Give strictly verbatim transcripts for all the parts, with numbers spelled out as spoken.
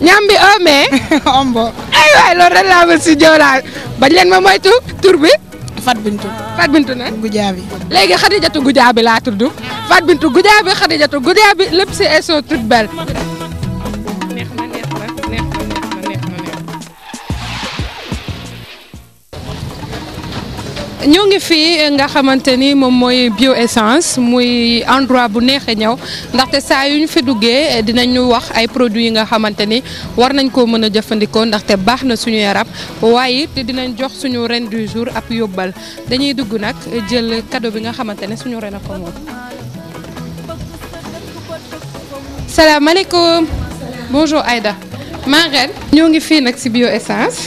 ñambi ome ombo ay waay loolu rek laa ma si joolaa bañ leen ma moytu tur bi Fat Bintu Fat Bintu na Gujaabi léegi Xadijatu Gujaabi laa tudd Fat Bintu Gujaabi Xadijatu Gujaabi lépp si elles sont toutes belles neex na neex na neex na neex na neex na ñoo ngi fii nga xamante ni moom mooy bio essence muy endroit bu neexee ñëw ndaxte saa yu ñu fi duggee dinañu wax ay produits yi nga xamante ni war nañ koo mën a jëfandikoo ndaxte baax na suñu yaram waaye it dinañ jox suñu reine du jour ab yóbbal dañuy dugg nag jël cadeau bi nga xamante ne suñu reine a ko moom. salaamaaleykum. bonjour Aïda. maa ren ñoo ngi fii nag ci bio essence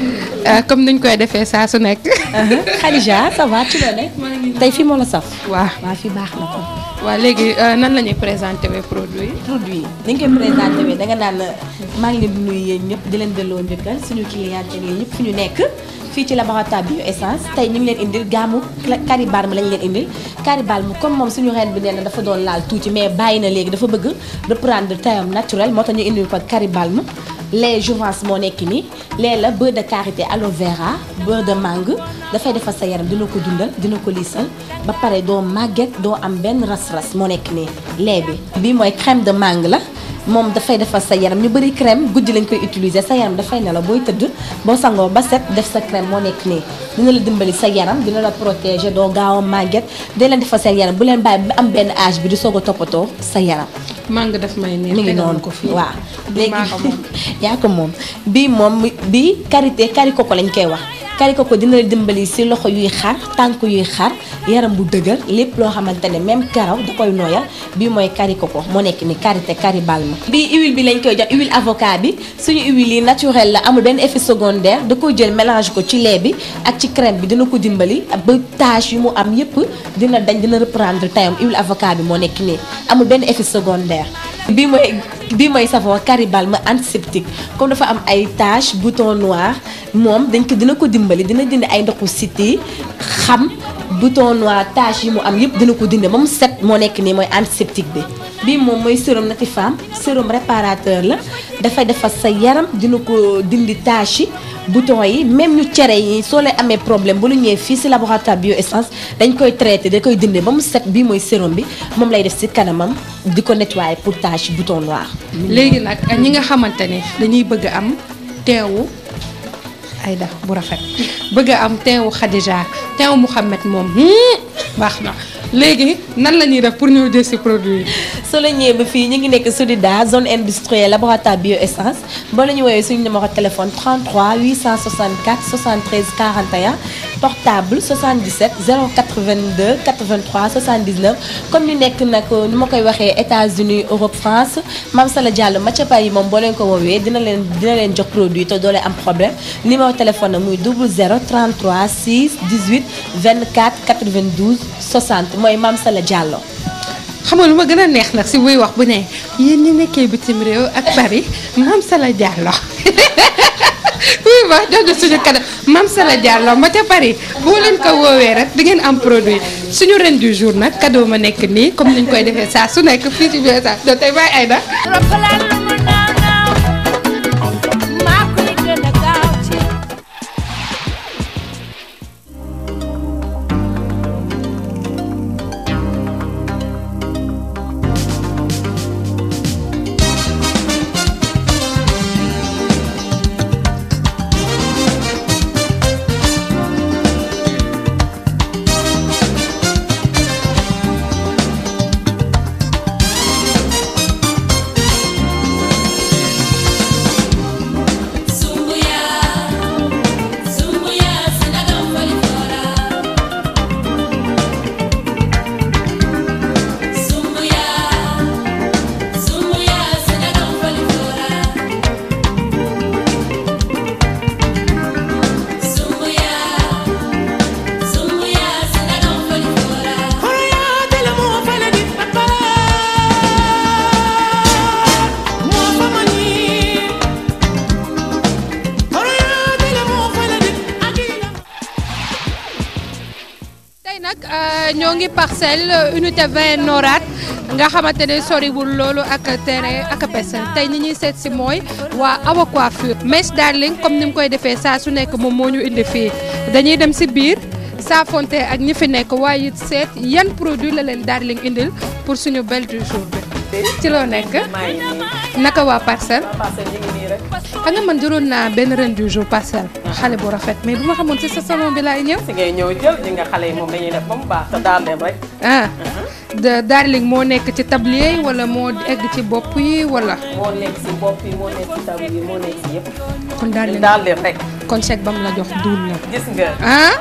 comme niñ koy defee saa su nekk. Khadija ça va ci la ne. tey fii moo la saf. waaw waaw fii baax na ko. waaw léegi nan la ñuy présenté wee produit yi. produit yi ni nga koy présenté wee da nga naan maa ngi leen di nuyu yéen ñëpp di leen delloo njëkkal suñu client yi ñëpp fi ñu nekk. fii ci laboratoire bio essence tey ñu ngi leen indil gaamu Caribalm lañ leen indil Caribalm comme moom suñu reine bi nee na dafa doon laal tuuti mais bàyyi na léegi dafa bëgg reprendre teint naturel moo tax ñu indil ko Caribalm lait jouvence moo nekk nii lait la beurre de karité aloe vera beurre de mangue dafay defar sa yaram dina ko dundal dina ko liisal ba pare doo màgget doo am benn ras-ras moo nekk nii lait bi bii mooy crème de mangue la moom dafay defar sa yaram ñu bëri crème guddi lañ koy utiliser sa yaram dafay nelaw booy tëdd boo sangoo ba set def sa crème moo nekk nii dina la dimbali sa yaram dina la protéger doo gaaw a màgget day leen defar seen yaram bu leen bàyyi ba am benn âge bi di soog a toppatoo sa yaram. mangue daf may neex mi ngi noonu ko fii waaw léegi yaa ko moom bii moom bii karité kari koko lañ koy wax kari koko dina la dimbali si loxo yuy xar tànk yuy xar yaram bu dëgër lépp loo xamante ne même karaw da koy nooyal bii mooy kari koko moo nekk ni karité Caribalm bii huile bi lañ koy jox huile avocat bi suñu huile yi naturel la amul benn effet secondaire da koy jël mélange ko ci lait bi ak ci crème bi dina ko dimbali ba tache yu mu am yëpp dina dañ dina reprendre tayam huile avocat bi moo nekk nii amul benn effet secondaire bii mooy bii mooy savon Caribalm antiseptique comme dafa am ay taches bouton noir moom dañ ko dina ko dimbali dina dindi ay ndoxu cité xam bouton noir tache yi mu am yëpp dina ko dindi ba mu set moo nekk nii mooy antiseptique bi bii moom mooy sérum Natifam sérum réparateur la dafay defar sa yaram dina ko dindi tache yi bouton yi même ñu cere yi soo leen amee problème bu lu ñëwee fii ci laboratoire bio essence dañ koy traité da koy dindi ba mu set bii mooy sérum bi moom lay def ci kanamam di ko nettoyer pour tache bouton noir. léegi nag ñi nga xamante ne dañuy bëgg a am teewu Aïda bu rafet bëgg a am teewu Khadija teewu Mouhamed moom baax na léegi nan la ñuy def pour ñëw jël ci produit yi. soo la ñëwee ba fii ñu ngi nekk Sodida zone industrielle laboratoire bio essence boo la ñu woowee suñu numéro téléphone trente-trois huit cent soixante-quatre soixante-treize quarante et un portable soixante-dix-sept zéro quatre-vingt-deux quatre-vingt-trois soixante-dix-neuf comme ñu nekk nag ni ma koy waxee États-Unis Europe France Mame Sala Diallo Mathiapa yi moom boo leen ko woowee dina leen dina leen jox produit te doo leen am problème numéro téléphone muy double zéro trente-trois six dix-huit vingt-quatre quatre-vingt-douze soixante mooy Mame Sala Diallo. xam nga lu ma gën a neex nag si buy wax bu ne yéen ñi nekkee bitim réew ak Paris Mame Sala Diallo oui ba jox suñu cadeau Mame Sala Diallo ma ca Paris boo leen ko woowee rek di ngeen am produit suñu reine du jour nag cadeau ma nekk nii comme niñ koy defee saa su nekk fii ci biir saa do tey bàyyi Aïda. ñoo ngi parcelle unité vingt Norat nga xamante ne soriwul loolu ak terrain ak Pesen tey ñi ñuy seet si mooy waa Awa Coiffure Mess Darling comme ni mu koy defee saa su nekk moom moo ñu indi fii dañuy dem si biir saafonte ak ñi fi nekk waaye it seet yan produit la leen Darling indil pour suñu belle du jour bi ci loo nekk naka waa Parcelles xam nga man jëloon naa benn reine du jour Parcelles xale bu rafet mais bu ma xamoon ci sa salon bi laay ñëw si ngay ñëw jël ji nga xale yi moom dañuy def ba mu baax te daal dem rek ah de Darling moo nekk ci tablier yi wala moo egg ci bopp yi wala moo nekk si bopp yi moo nekk si tablier yi moo nekk si yëpp kon Darling daal dem rek kon chèque bam la jox duul la gis nga ah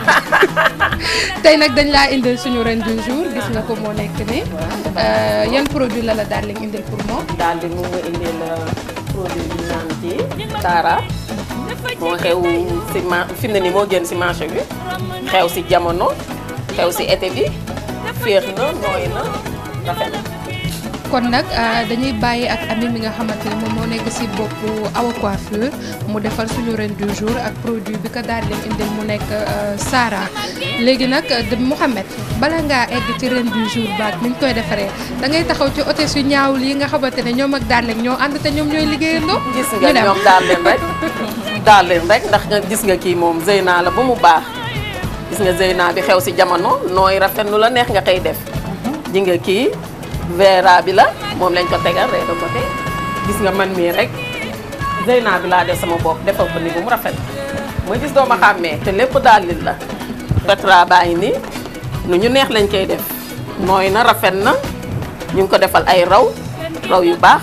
tey nag dañ laa indil suñu reine du jour gis nga ko moo nekk ni yan produit la la Darling indil pour moom daal di mu nga indil produit bi naan ci Tara moo xew si ma fi mu ne nii moo génn si marché bi xew si jamono xew si été bi féex na nooy na rafet na kon nag dañuy bàyyi ak Ami mi nga xamante ne moom moo nekk si boppu Awa Coiffure mu defal suñu reine du jour ak produit bi ko Darling indil mu nekk Sara léegi nag Mouhamed bala ngaa egg ci reine du jour baat ni ñu koy defaree da ngay taxaw ci hôtesse yu ñaawul yi nga xamante ne ñoom ak Darling ñoo ànd te ñoom ñooy liggéeyandoo. gis nga ñoom Darling rek Darling rek ndax nga gis nga kii moom Zeyna la ba mu baax gis nga Zeyna bi xew si jamono nooy rafet nu la neex nga koy def ji nga kii Vera bi la moom lañ ko tegal rek ko te gis nga man mii rek Zeyna bi laa def sama bopp defal ko ni bu mu rafet mooy gis doo ma xàmmee te lépp Darling la Petra baa ngi nii nu ñu neex lañ koy def nooy na rafet na ñu ngi ko defal ay raw raw yu baax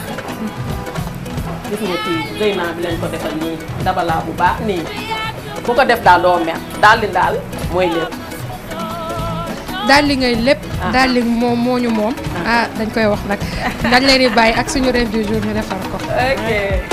gis nga kii Zeyna bi lañ ko defal nii dabalaa bu baax nii bu ko def daal doo mer Darling daal mooy lépp Darling ngay lépp Darling moom moo ñu moom ah dañ koy wax nag dañ leen di bàyyi ak suñu reine du jour ñu defar ko ok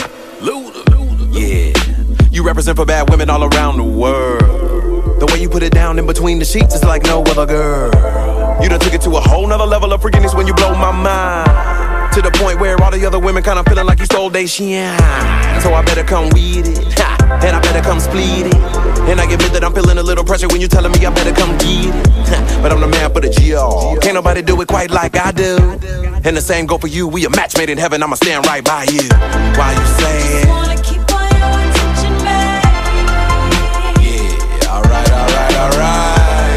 yeah you represent for bad women all around the world the way you put it down in between the sheets is like no other girl you done took it to a whole nother level of freakiness when you blow my mind to the point where all the other women kind of feeling like you stole they shine so I better come with it and I better come split it and I admit that I'm feeling a little pressure when you telling me I better come get it but I'm the man for the G R can't nobody do it quite like I do and the same go for you we a match made in heaven I'ma stand right by you while you say it yeah alright alright alright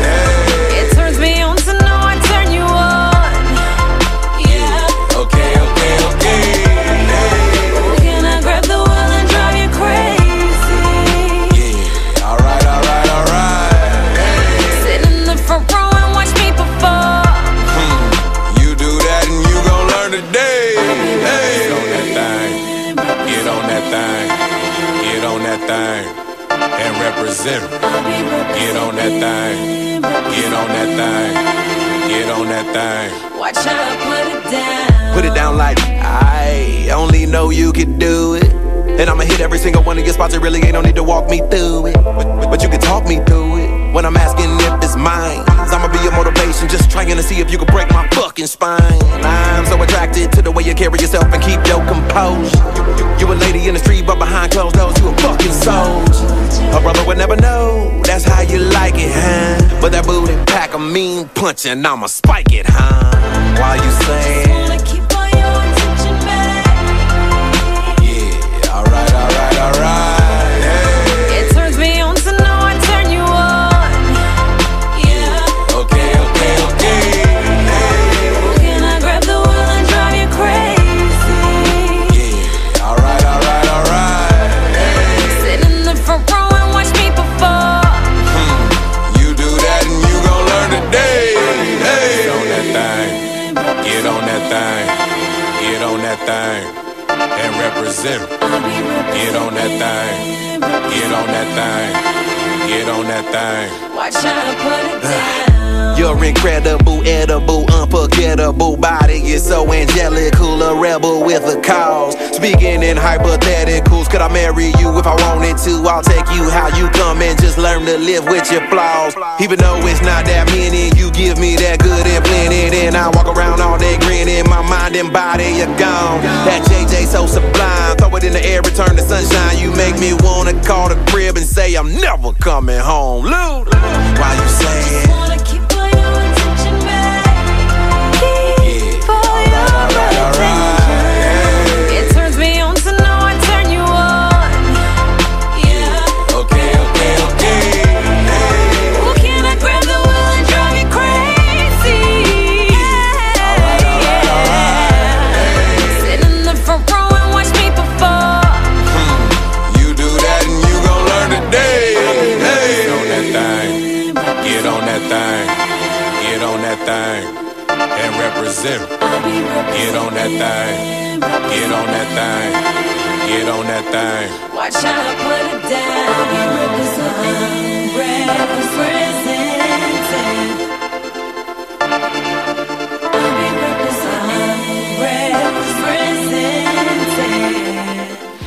Represent. Get on that thing. Get on that thing. Get on that thing. Watch how I put it down. Put it down like I only know you can do it. And I'ma hit every single one of your spots. It really ain't no need to walk me through it. But, but, but you can talk me through it. When I'm asking if it's mine, I'ma be your motivation. Just trying to see if you can break my fucking spine. I'm so attracted to the way you carry yourself and keep your composure. You, you, you a lady in the street, but behind closed doors, you a fucking soldier. A brother would never know, that's how you like it, huh? But that booty pack a mean punch and I'ma spike it, huh? While you say Wanna keep all your attention back. yeah, alright, alright, alright. Hey. It turns me on to know I turn you on. Yeah. Okay, okay, okay. Hey. Can I grab the wheel and drive you crazy? Yeah, alright, alright, alright. Hey. Sit in the front row and watch me perform. Hmm. You do that and you gon' learn today. Hey. Get on that thing. Get on that thing. Get on that thing. And represent. Get on that thing. Get on that thing. Get on that thing. Watch how I put it down. You're incredible, edible, unforgettable body. You're so angelical, a rebel with a cause. Speaking in hypotheticals, could I marry you if I wanted to? I'll take you how you come and just learn to live with your flaws. Even though it's not that many, you give me that good and plenty. Then I walk around all day grinning, my mind and body are gone. That J J so sublime, throw it in the air, return to sunshine. You make me wanna call the crib and say I'm never coming home. Lou, why you say it? Wanna keep all your attention back. Keep represent. Get on that thing. Get on that thing. Get on that thing. Watch how I put it down. We representing, representing. We representing, representing.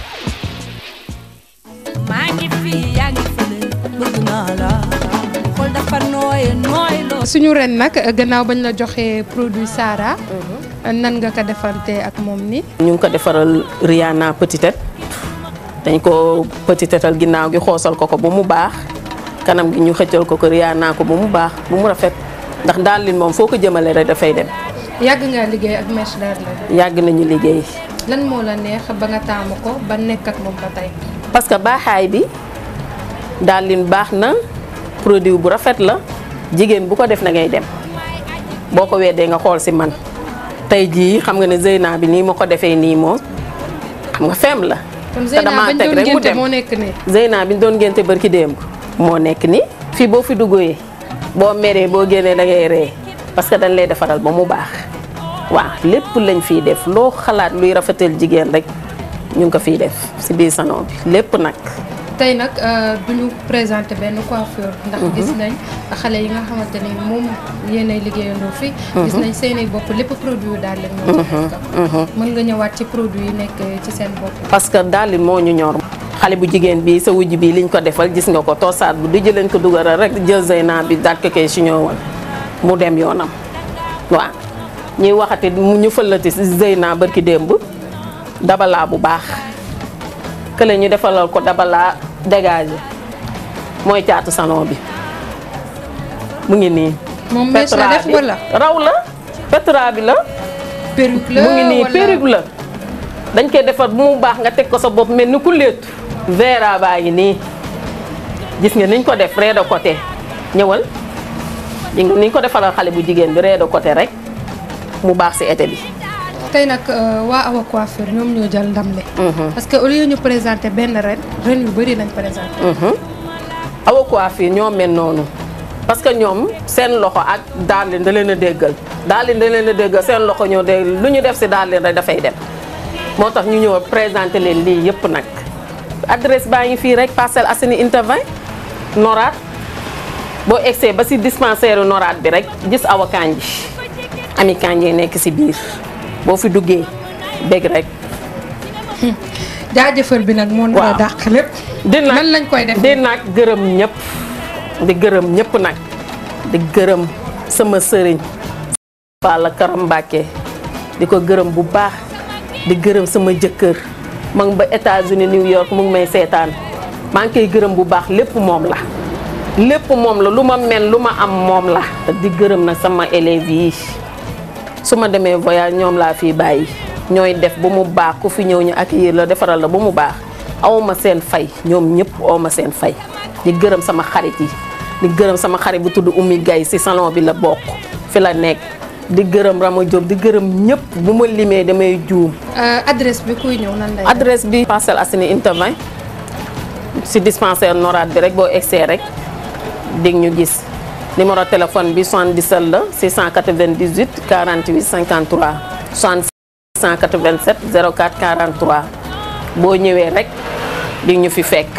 maa ngi fi yaa ngi fële bëgg naa la xool dafa nooy nooy loo. suñu ren nag gannaaw bañ la joxee produit Sara. nan nga ko defante ak moom ni ñu ngi ko defaral Rihanna Petit Tête dañ ko Petit Têtal ginnaaw gi xoosal ko ko ba mu baax kanam gi ñu xëccal ko ko Rihanna ko ba mu baax bu mu rafet ndax daal lin moom foo ko jëmale rek dafay dem. yàgg nga liggéey ak Mèche Darling. yàgg nañu liggéey. lan moo la neex ba nga taamu ko ba nekk ak moom ba tey. parce que baaxaay bi daal lin baax na produit bu rafet la jigéen bu ko def na ngay dem boo ko weddee nga xool si man tey jii xam nga ne Zeyna bi nii ma ko defee nii moom xam nga fem la. kon Zeyna bañ doon génte moo nekk nii. Zeyna bi ñu doon génte barki démb moo nekk nii fii boo fi duggee boo meree boo génnee da ngay ree parce que dañ lay defaral ba mu baax waaw lépp lañ fiy def loo xalaat luy rafetal jigéen rek ñu ngi ko fiy def si biir salon bi lépp nag. tey nag du ñu présenté benn coiffeur. ndax gis nañ xale yi nga xamante ni moom yéenay liggéeyandoo fi. gis nañ seeni bopp lépp produit yu daal leen moo ci nekk. mën nga ñëwaat ci produit yi nekk ci seen bopp. parce que daal li moo ñu ñor. xale bu jigéen bi sa wujj bi liñ ko defal gis nga ko toosaat bu du jëleen ko dugalal rek jël Zeyna bi daal ko koy si ñëwoon mu dem yoonam waaw ñuy waxati ñu fëlati si Zeyna barki démb dabalaa bu baax kële ñu defalal ko dabalaa dégagé mooy caatu salon bi mu ngi nii. moom Mèche la def wala raw la Petra bi la. perruque la mu ngi nii wala perruque la. dañ koy defar bu mu baax nga teg ko sa bopp mel ni ku léetu. Vera baa ngi nii gis nga niñ ko def rez de côté ñëwal niñ ko defalal xale bu jigéen bi rez de côté rek mu baax si été bi. tey nag waa Awa Coiffure ñoom ñoo jël ndam li. parce que au lieu ñu présenté benn ren ren yu bëri lañ présenté. Awa Coiffure ñoo mel noonu parce que ñoom seen loxo ak daal leen da leen a déggal daal leen da leen a déggal seen loxo ñoo dégg lu ñu def si daal leen rek dafay dem moo tax ñu ñëw présenté leen lii yëpp nag. adresse baa ngi fii rek Parcelles Assainies unité vingt Norad boo egsee ba si dispensaire Norad bi rek gis Awa Kanji Ami Kanji nekk si biir. boo fi duggee dégg rek. jaajëfal bi nag moo la dàq lépp. di nag nan lañ koy def di nag gërëm ñëpp di gërëm ñëpp nag di gërëm sama sëriñ Falla Karam Mbàkke di ko gërëm bu baax di gërëm sama jëkkër ma ngi ba États-Unis New York mu ngi may seetaan maa ngi koy gërëm bu baax lépp moom la lépp moom la lu ma mel lu ma am moom la di gërëm nag sama élèves yi su ma demee voyage ñoom laa fii bàyyi ñooy def ba mu baax ku fi ñëw ñu accueillir la defaral la ba mu baax awma seen fay ñoom ñëpp awma seen fay di gërëm sama xarit yi di gërëm sama xarit bu tudd Oumy Gaye ci salon bi la bokk fi la nekk di gërëm Rama Diop di gërëm ñëpp bu ma limee damay juum. adresse bi kuy ñëw nan lay adresse bi Parcelles Assainies unité vingt ci dispensaire Norad bi rek boo egsee rek dig ñu gis. numéro téléphone bi soixante-dix-sept la six cent quatre-vingt-dix-huit quarante-huit cinquante-trois soixante-six six cent quatre-vingt-sept zéro quatre quarante-trois boo ñëwee rek di ñu fi fekk.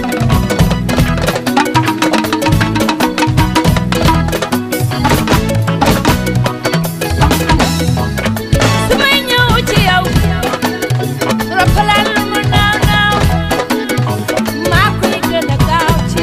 su may ñëw ci yow roppalaan lu mu naaw naaw maa koy gën a gaaw ci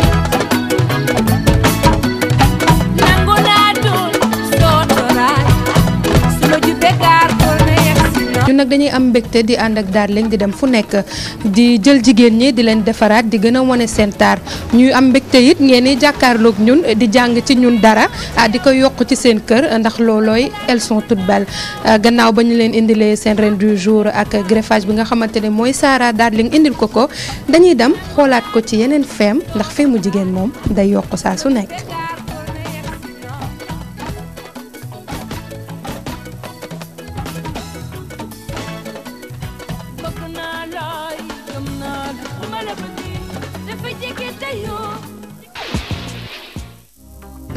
nangu naa doon sootoraay su ma jubee gaar ko na yegg si ñun nag dañuy am mbégte di ànd ak Darling di dem fu nekk di jël jigéen ñi di leen defaraat di gën a wane seen taar ñuy am mbégte it ngeen di jàkkaarloog ñun di jàng ci ñun dara di ko yokk ci seen kër ndax loolooy elles sont toutes belles gannaaw ba ñu leen indilee seen reine du jour ak greffage bi nga xamante ne mooy Sara Darling indil ko ko dañuy dem xoolaat ko ci yeneen feem ndax feemu jigéen moom day yokk saa su nekk.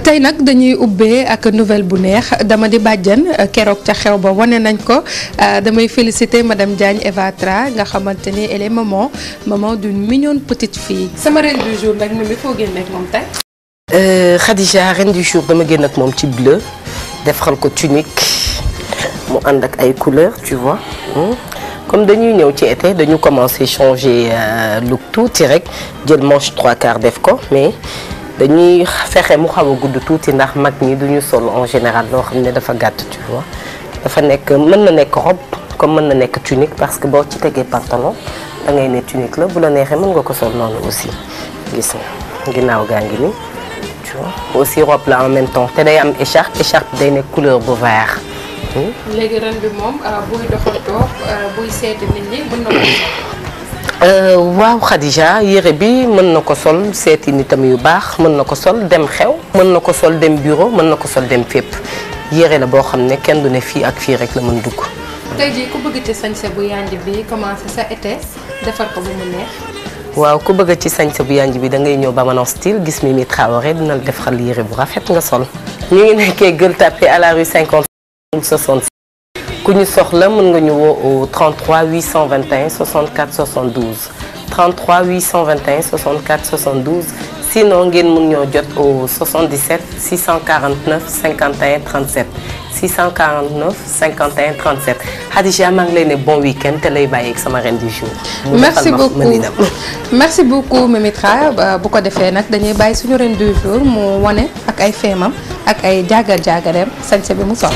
tey nag dañuy ubbee ak nouvelle bu neex dama di bàjjan keroog ca xew ba wane nañ ko damay féliciter madame Diagne Eva Tra nga xamante ni elle est maman maman d'une mignonne petite fille sama reine du jour nag mi foo génne ak moom tey. Khadija reine du jour dama génn ak moom ci bleu defal ko tunique mu ànd ak ay couleurs tu vois comme dañuy ñëw ci été dañu commencer changer look tuuti rek jël manche trois quarts def ko mais. dañuy fexe mu xaw a gudd tuuti ndax mag ñi duñu sol en général loo xam ne dafa gàtt tu vois dafa nekk mën na nekk robe comme mën na nekk tunique parce que boo ci tegee pantalon da ngay ne tunique la bu la neexee mën nga ko sol noonu aussi gis nga ginnaaw gaa ngi nii tu vois aussi robe la en même temps te day am écharpe écharpe day nekk couleur bu vert. léegi ren bi moom buy doxantoo buy seeti nit ñi mën na ko waaw Khadija yére bi mën na ko sol seeti nitam yu baax mën na ko sol dem xew mën na ko sol dem bureau mën na ko sol dem fépp yére la boo xam ne kenn du ne fii ak fii rek la mën dugg. tey jii ku bëgg ci sañse bu yanj bi commencé sa été defar ko bu mu neex. waaw ku bëgg ci sañse bu yanj bi da ngay ñëw ba Manon Style gis Mimi Traoré dina la defal yére bu rafet nga sol. ñu ngi nekkee Gueule Tapée à la rue cinquante soixante-six ku ñu soxla mën nga ñu woo au trente-trois huit cent vingt et un soixante-quatre soixante-douze trente-trois huit cent vingt et un soixante-quatre soixante-douze sinon ngeen mën ñoo jot au soixante-dix-sept six cent quarante-neuf cinquante et un trente-sept six cent quarante-neuf cinquante et un trente-sept Khadija maa ngi lay ne bon week-end te lay bàyyi ak sama reine du jour. merci beaucoup merci beaucoup Mimi Tra bu ko defee nag dañuy bàyyi suñu reine du jour mu wane ak ay feemam ak ay jaagar jaagareem sañse bi mu sol.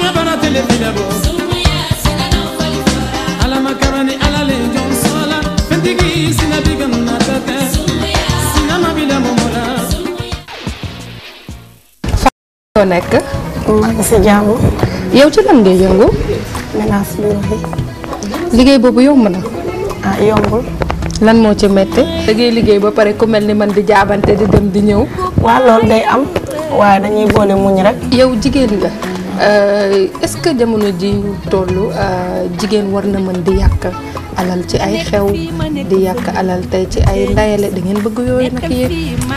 foo nekk. maa ngi si jàmm. yow ci lan ngay yëngu. ménage bi. liggéey boobu yomb na. ah yombul. lan moo ci métti. da ngay liggéey ba pare ku mel ni man di jaabante di dem di ñëw. waaw loolu day am waaye dañuy boole muñ rek. yow jigéen nga est-ce que jamono ji ñu toll jigéen war na mën di yàq alal ci ay xew di yàq alal tey ci ay ndayale da ngeen bëgg yooyu nag yéen.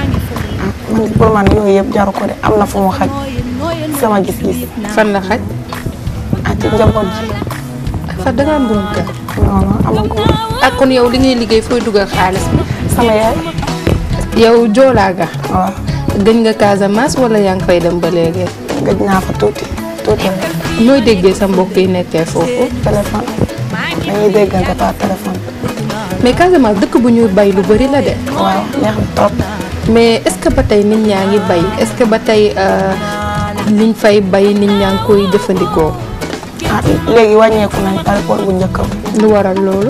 pour man yooyu yëpp jaru ko de am na fu mu xaj sama gis-gis. fan la xaj. ah ci njaboot ji. fa da nga am borom kër. non non amaguma. ak kon yow li ngay liggéey fooy dugal xaalis bi. sama yaay. yow joolaa ga. waaw. gëj nga Casamance wala yaa ngi fay dem ba léegi. gëj naa fa tuuti tuuti rek. nooy déggee sa mbokk yi nekkee foofu. téléphone dañuy déggante par téléphone. mais Casamance dëkk bu ñuy bay lu bari la de. waaw neex na trop. mais est-ce que ba tey nit ñaa ngi bay est-ce que ba tey liñ fay bay nit ñaa ngi koy jëfandikoo. ah léegi wàññeeku nañ par rapport bu njëkk lu waral loolu.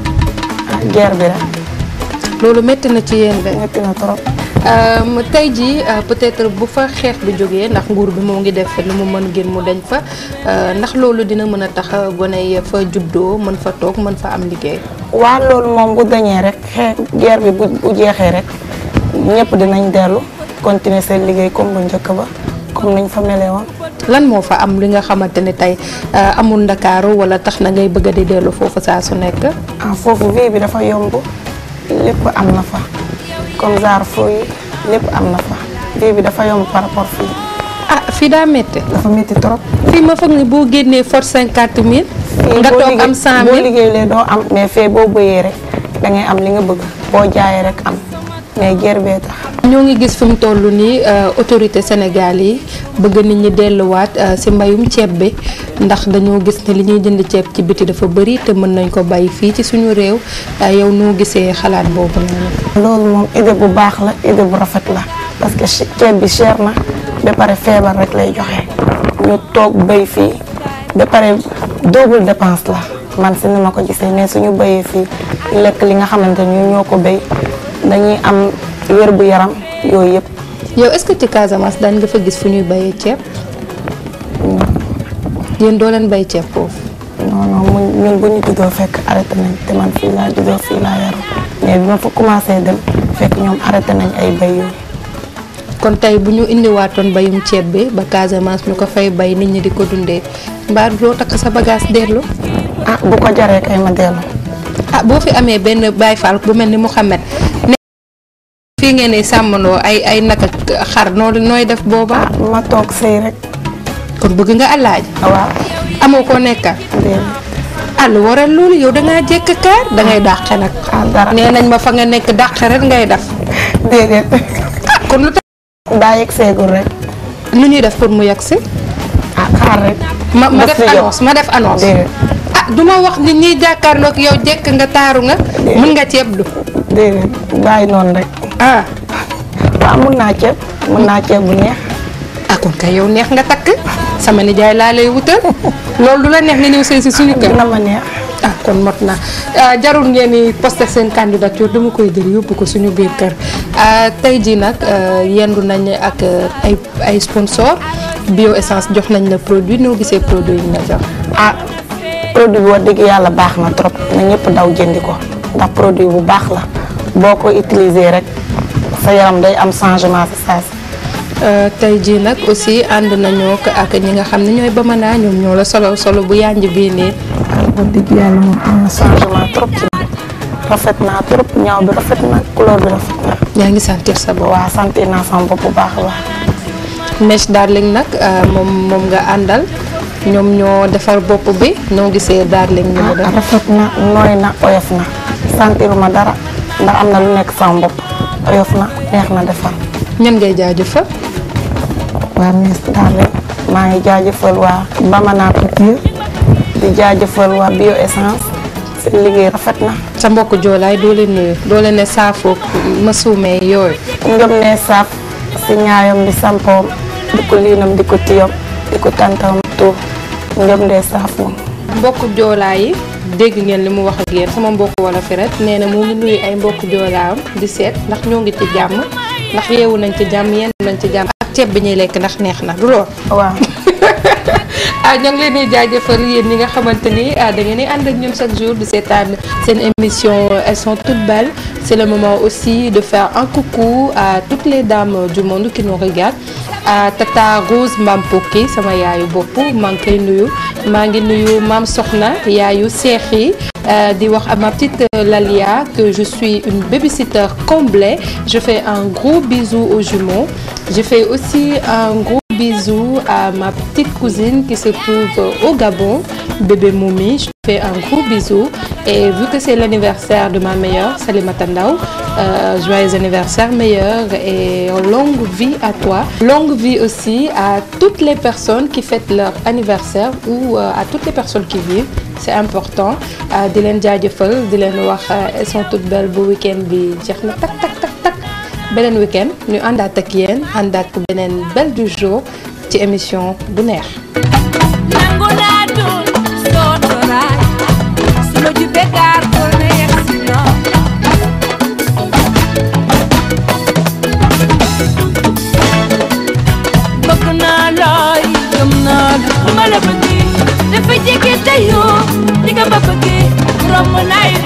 ah guerre bi rek. loolu métti na ci yéen de. métti na trop. tey jii peut-être bu fa xeex bi jógee ndax nguur bi moo ngi def lu mu mën ngeen mu dañ fa ndax loolu dina mën a tax gone yi fa juddoo mën fa toog mën fa am liggéey. waaw loolu moom bu dañee rek xeex guerre bi bu bu jeexee rek ñëpp dinañ dellu continuer seen liggéey comme bu njëkk ba comme nañ fa melee woon. lan moo fa am li nga xamante ne tey amul ndakaaru wala tax na ngay bëgg a di dellu foofu saa su nekk. ah foofu vie bi dafa yomb lépp am na fa comme genre fooy lépp am na fa vie bi dafa yomb par rapport fii. ah fii daa métti. dafa métti trop. fii ma foog ni boo génnee force cinquante mille. nga toog am cent mille boo liggéeyee doo am mais fee boo bëyee rek da ngay am li nga bëgg boo jaayee rek am mais guerre bee tax. ñoo ngi gis fi mu toll nii autorité Sénégal yi bëgg nit ñi delluwaat ci mbayum ceeb bi ndax dañoo gis ne li ñuy jënd ceeb ci biti dafa bëri te mën nañ ko bàyyi fii ci suñu réew yow noo gisee xalaat boobu noonu. loolu moom idée bu baax la idée bu rafet la parce que ceeb bi cher na ba pare feebar rek lay joxe ñu toog béy fii ba pare double dépense la man si ni ma ko gisee mais suñu béyee fii lekk li nga xamante ñu ñoo ko béy dañuy am wér bu yaram yooyu yëpp. yow est-ce que ci Casamance daan nga fa gis fu ñuy bayee ceeb. yéen doo leen bay ceeb foofu. non non ñun bu ñu juddoo fekk arrêté nañ te man fii laa juddoo fii laa yaru mais bi ma fa commencé dem fekk ñoom arrêté nañ ay bay yooyu. kon tey bu ñu indiwaatoon bayum ceeb bi ba Casamance ñu ko fay bay nit ñi di ko dundee mbaa doo takk sa bagage dellu. ah bu ko jaree kay ma dellu. ah boo fi amee benn Baye Fall bu mel ni Mouhamed fii ngeen di sàmmandoo ay ay naka xar noo nooy def booba. ma toog sëy rek. kon bëgg nga àllaaji. waaw. amoo ko nekkal. àll waral loolu yow da ngaa jekk kaar da ngay dàqe nag. nee nañ ma fa nga nekk dàqe rek ngay def. déedéet. ah kon lu tax. daa yegg seegul rek. nu ñuy def pour mu yegg si. ah xaar rek. ma ma def annonce ma def annonce. ah du ma wax nit ñi jàkkaarloog yow jekk nga taaru nga. mën nga ceeb du. déedéet bàyyi noonu rek. ah. waaw mun naa ceeb mun naa ceeb bu neex. ah kon kay yow neex nga takk sama nijaay laa lay wutal loolu du la neex nga ñëw sëy si suñu kër. dina ma neex. ah kon mot na jarul ngeen di poster seen candidature dama koy jël yóbbu ko suñu biir kër tey jii nag yendu nañ ak ay ay sponsor bio essence jox nañ la produit noo gisee produit yi nga jox. ah produit bi wax dëgg yàlla baax na trop na ñëpp daw jëndi ko ndax produit bu baax la boo ko utiliser rek sa yaram day am changement si saa si. tey jii nag aussi ànd nañoo ko ak ñi nga xam ne ñooy Bamana ñoom ñoo la solo solo bu yànj bii nii. wax dëgg yàlla moom am na changement trop ci rafet naa trop ñaaw bi rafet na couleur bi rafet na. yaa ngi sentir sa bopp. waaw sentir naa sama bopp bu baax a baax. Mèche Darling nag moom moom nga àndal ñoom ñoo defar bopp bi ñoo gisee Darling ñu mu def. rafet na nooy na oyof na sentiruma dara ndax am na lu nekk sama bopp oyof na neex na defar. ñan ngay jaajëfal. waa Mèche Darling maa ngi jaajëfal waa Bamana Couture di jaajëfal waa bio essence seen liggéey rafet na. sa mbokk joolaay doo leen nuyu doo leen ne saafoo ma suumee yooyu. ngëm ne saaf si ñaayam di sampoom di ko liinam di ko tiyam di ko tantam tuuf ngëm de saaf moom. mbokk joolaay yi dégg ngeen li mu wax ak yéen sama mbokk wala fi rek nee na mu ngi nuyu ay mbokk joolaam di seet ndax ñoo ngi ci jàmm ndax yeewu nañ ci jàmm yenn nañ ci jàmm ak ceeb bi ñuy lekk ndax neex na du lool. waaw. ah ñoo ngi leen di jaajëfal yéen ñi nga xamante ni da ngeen di ànd ak ñun chaque jour di seetaan seen émission elles sont toutes belles c'est le moment aussi de faire un coucou à toutes les dames du monde qui nous regardent à Tata Rose Mampoki sama yaayu bopp maa ngi koy nuyu maa ngi nuyu Maam Soxna yaayu seex yi di wax à ma petite Lalia que je suis une babysitter comblée je fais un gros bisou aux jumeaux je fais aussi un gros bisou à ma petite cousine qui se trouve au Gabon, bébé Moumi. Je fais un gros bisou. Et vu que c'est l'anniversaire de ma meilleure, Salimata Ndaw, euh, joyeux anniversaire meilleure et longue vie à toi. Longue vie aussi à toutes les personnes qui fêtent leur anniversaire ou euh, à toutes les personnes qui vivent. C'est important. Euh, di leen jaajëfal di leen wax elles sont toutes belles bu week-end bi jeex na tak tak tak tak. beneen week-end ñu àndaat ak yéen àndaat ko beneen belle du jour ci émission bu neex. nangu naa doon sootoraay su la jubee gaar ko ne yegg si noo bëgg naa looy gëm naa lu ma la bëggee dafa jege tayoo di nga ma bëggee romb naa